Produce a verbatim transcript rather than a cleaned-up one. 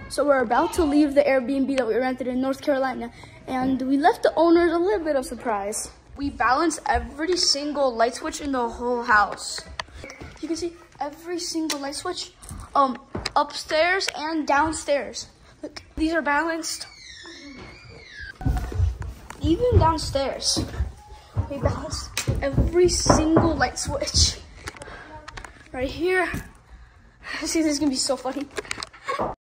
So we're about to leave the Airbnb that we rented in North Carolina, and we left the owners a little bit of surprise. We balanced every single light switch in the whole house. You can see every single light switch um, upstairs and downstairs. Look, these are balanced. Even downstairs, we balanced every single light switch. Right here. See, this is gonna be so funny.